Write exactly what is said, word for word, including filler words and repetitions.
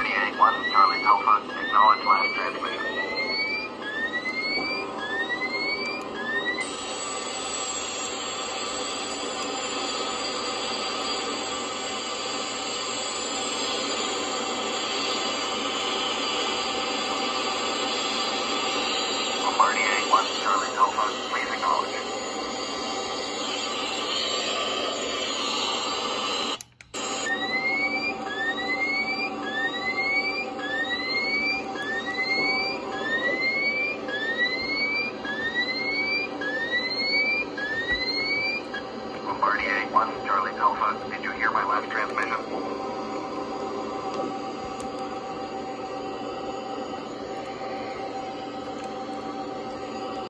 Bombardier one, Charlie Alpha, acknowledge last transmission. Bombardier one, Charlie Alpha, please acknowledge. Bombardier one, Charlie Alpha, did you hear my last transmission?